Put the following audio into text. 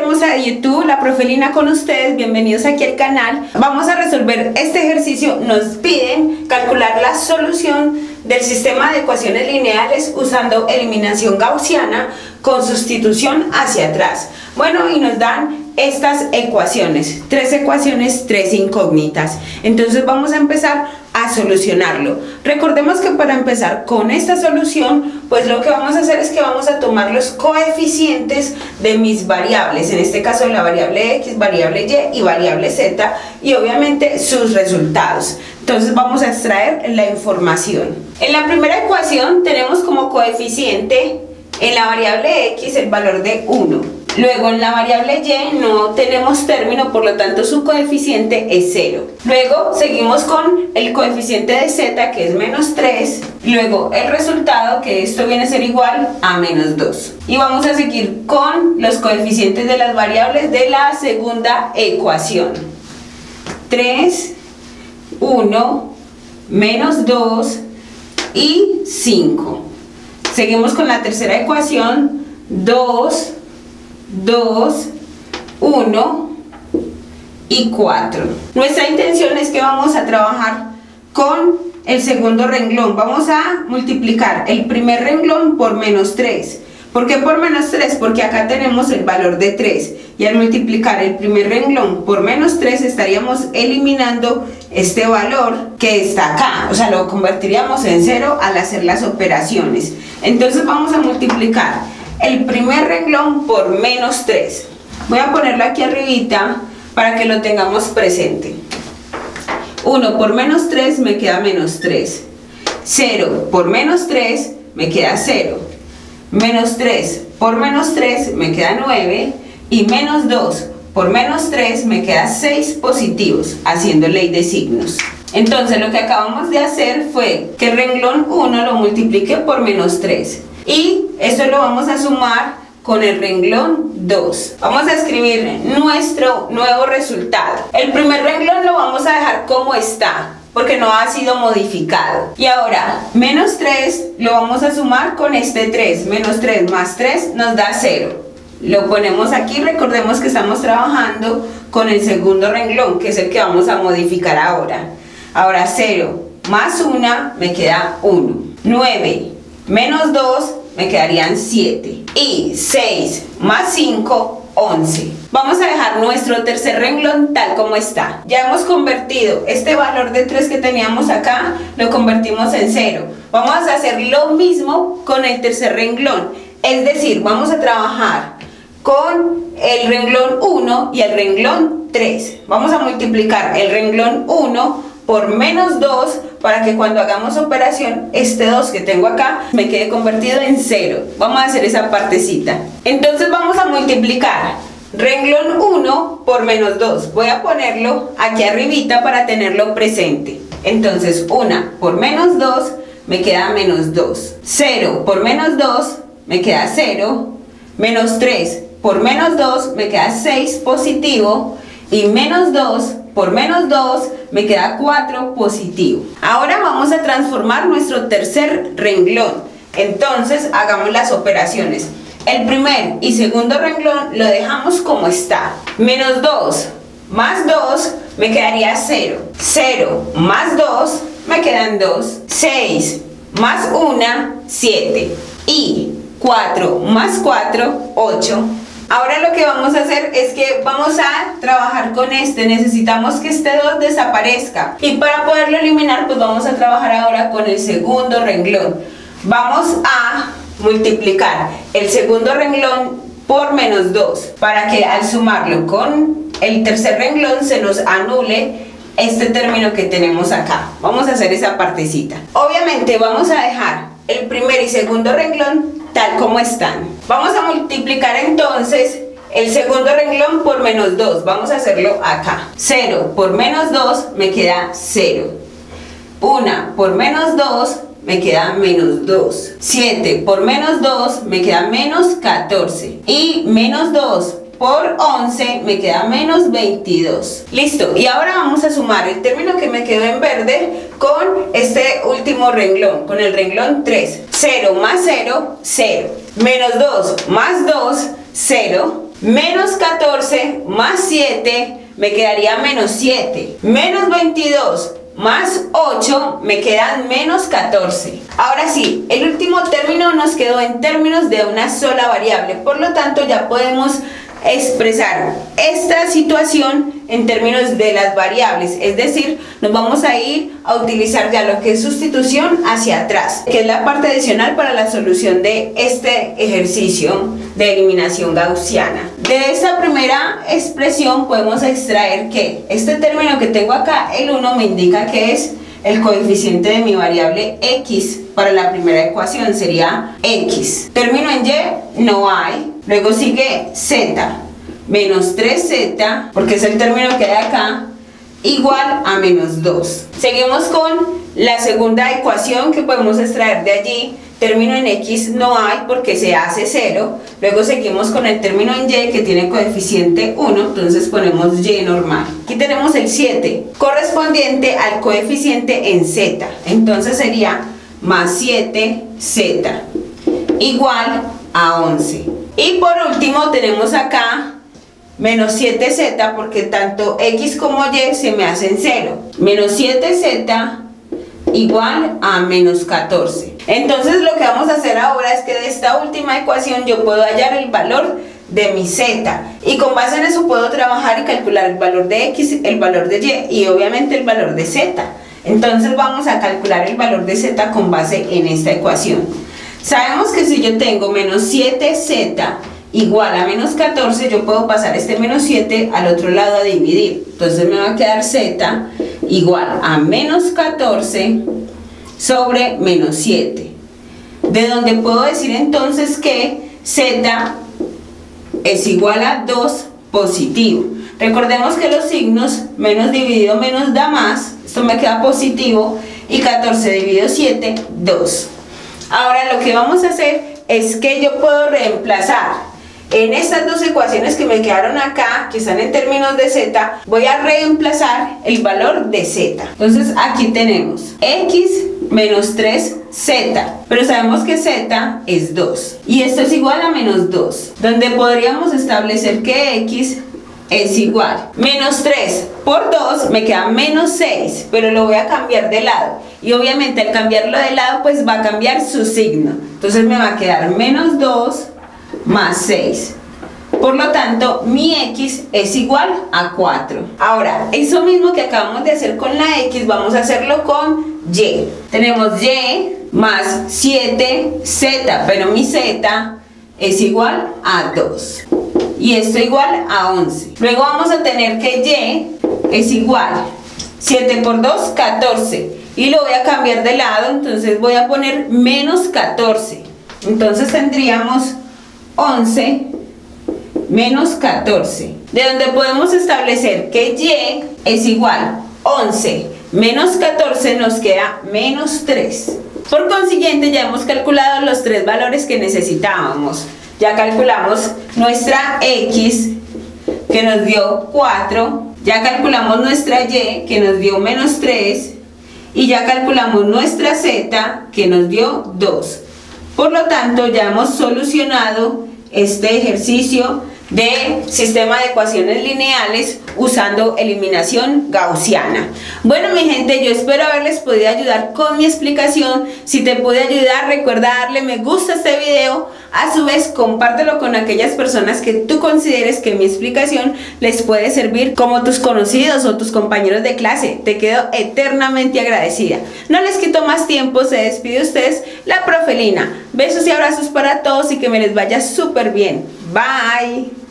hermosa de YouTube, la profe Lina con ustedes, bienvenidos aquí al canal. Vamos a resolver este ejercicio. Nos piden calcular la solución del sistema de ecuaciones lineales usando eliminación gaussiana con sustitución hacia atrás. Bueno, y nos dan estas ecuaciones, tres ecuaciones, tres incógnitas. Entonces vamos a empezar a solucionarlo. Recordemos que para empezar con esta solución, pues lo que vamos a hacer es que vamos a tomar los coeficientes de mis variables, en este caso la variable x, variable y variable z, y obviamente sus resultados. Entonces vamos a extraer la información. En la primera ecuación tenemos como coeficiente en la variable x el valor de 1. Luego en la variable y no tenemos término, por lo tanto su coeficiente es 0. Luego seguimos con el coeficiente de z, que es menos 3. Luego el resultado, que esto viene a ser igual a menos 2. Y vamos a seguir con los coeficientes de las variables de la segunda ecuación. 3, 1, menos 2 y 5. Seguimos con la tercera ecuación. 2, 1 y 4. Nuestra intención es que vamos a trabajar con el segundo renglón. Vamos a multiplicar el primer renglón por menos 3. ¿Por qué por menos 3? Porque acá tenemos el valor de 3. Y al multiplicar el primer renglón por menos 3 estaríamos eliminando este valor que está acá. O sea, lo convertiríamos en 0 al hacer las operaciones. Entonces vamos a multiplicar el primer renglón por menos 3. Voy a ponerlo aquí arribita para que lo tengamos presente. 1 por menos 3 me queda menos 3. 0 por menos 3 me queda 0. Menos 3 por menos 3 me queda 9. Y menos 2 por menos 3 me queda 6 positivos, haciendo ley de signos. Entonces lo que acabamos de hacer fue que el renglón 1 lo multiplique por menos 3. Y esto lo vamos a sumar con el renglón 2. Vamos a escribir nuestro nuevo resultado. El primer renglón lo vamos a dejar como está, porque no ha sido modificado. Y ahora, menos 3 lo vamos a sumar con este 3. Menos 3 más 3 nos da 0. Lo ponemos aquí. Recordemos que estamos trabajando con el segundo renglón, que es el que vamos a modificar ahora. Ahora 0 más 1 me queda 1. 9 menos 2 me quedarían 7. Y 6 más 5, 11. Vamos a dejar nuestro tercer renglón tal como está. Ya hemos convertido este valor de 3 que teníamos acá, lo convertimos en 0. Vamos a hacer lo mismo con el tercer renglón. Es decir, vamos a trabajar con el renglón 1 y el renglón 3. Vamos a multiplicar el renglón 1 por menos 2 para que cuando hagamos operación este 2 que tengo acá me quede convertido en 0. Vamos a hacer esa partecita. Entonces vamos a multiplicar renglón 1 por menos 2. Voy a ponerlo aquí arribita para tenerlo presente. Entonces 1 por menos 2 me queda menos 2. 0 por menos 2 me queda 0. Menos 3 por menos 2 me queda 6 positivo. Y menos 2 por menos 2 me queda 4 positivo. Ahora vamos a transformar nuestro tercer renglón. Entonces hagamos las operaciones. El primer y segundo renglón lo dejamos como está. Menos 2 más 2 me quedaría 0. 0 más 2 me quedan 2. 6 más 1, 7. Y 4 más 4, 8. Ahora lo que vamos a hacer es que vamos a trabajar con este. Necesitamos que este 2 desaparezca. Y para poderlo eliminar, pues vamos a trabajar ahora con el segundo renglón. Vamos a multiplicar el segundo renglón por menos 2. Para que al sumarlo con el tercer renglón se nos anule este término que tenemos acá. Vamos a hacer esa partecita. Obviamente vamos a dejar el primer y segundo renglón tal como están. Vamos a multiplicar entonces el segundo renglón por menos 2. Vamos a hacerlo acá. 0 por menos 2 me queda 0. 1 por menos 2 me queda menos 2. 7 por menos 2 me queda menos 14. Y menos 2 por 11 me queda menos 22. Listo, y ahora vamos a sumar el término que me quedó en verde con este último renglón, con el renglón 3. 0 más 0, 0. Menos 2 más 2, 0. Menos 14 más 7 me quedaría menos 7. Menos 22 más 8 me quedan menos 14. Ahora sí, el último término nos quedó en términos de una sola variable, por lo tanto ya podemos expresar esta situación en términos de las variables, es decir, nos vamos a ir a utilizar ya lo que es sustitución hacia atrás, que es la parte adicional para la solución de este ejercicio de eliminación gaussiana. De esta primera expresión podemos extraer que este término que tengo acá, el 1, me indica que es el coeficiente de mi variable x. Para la primera ecuación sería x. Término en y no hay. Luego sigue z, menos 3z, porque es el término que hay acá, igual a menos 2. Seguimos con la segunda ecuación que podemos extraer de allí. Término en x no hay porque se hace 0. Luego seguimos con el término en y que tiene coeficiente 1, entonces ponemos y normal. Aquí tenemos el 7, correspondiente al coeficiente en z. Entonces sería más 7z, igual a 11. Y por último tenemos acá menos 7z porque tanto x como y se me hacen 0. Menos 7z igual a menos 14. Entonces lo que vamos a hacer ahora es que de esta última ecuación yo puedo hallar el valor de mi z y con base en eso puedo trabajar y calcular el valor de x, el valor de y obviamente el valor de z. Entonces vamos a calcular el valor de z con base en esta ecuación. Sabemos que si yo tengo menos 7z igual a menos 14, yo puedo pasar este menos 7 al otro lado a dividir. Entonces me va a quedar z igual a menos 14 sobre menos 7. De donde puedo decir entonces que z es igual a 2 positivo. Recordemos que los signos menos dividido menos da más. Esto me queda positivo y 14 dividido 7, 2. Ahora lo que vamos a hacer es que yo puedo reemplazar en estas dos ecuaciones que me quedaron acá, que están en términos de z, voy a reemplazar el valor de z. Entonces aquí tenemos x menos 3z, pero sabemos que z es 2 y esto es igual a menos 2, donde podríamos establecer que x es igual menos 3 por 2 me queda menos 6, pero lo voy a cambiar de lado y obviamente al cambiarlo de lado pues va a cambiar su signo, entonces me va a quedar menos 2 más 6. Por lo tanto, mi x es igual a 4. Ahora, eso mismo que acabamos de hacer con la x, vamos a hacerlo con y. Tenemos y más 7z, pero mi z es igual a 2. Y esto igual a 11. Luego vamos a tener que y es igual 7 por 2, 14. Y lo voy a cambiar de lado, entonces voy a poner menos 14. Entonces tendríamos 11 menos 14, de donde podemos establecer que y es igual 11 menos 14 nos queda menos 3. Por consiguiente ya hemos calculado los tres valores que necesitábamos. Ya calculamos nuestra x que nos dio 4, ya calculamos nuestra y que nos dio menos 3 y ya calculamos nuestra z que nos dio 2. Por lo tanto, ya hemos solucionado este ejercicio de sistema de ecuaciones lineales usando eliminación gaussiana. Bueno, mi gente, yo espero haberles podido ayudar con mi explicación. Si te pude ayudar, recuerda darle me gusta a este video. A su vez, compártelo con aquellas personas que tú consideres que mi explicación les puede servir, como tus conocidos o tus compañeros de clase. Te quedo eternamente agradecida. No les quito más tiempo, se despide ustedes, la profe Lina. Besos y abrazos para todos y que me les vaya súper bien. Bye.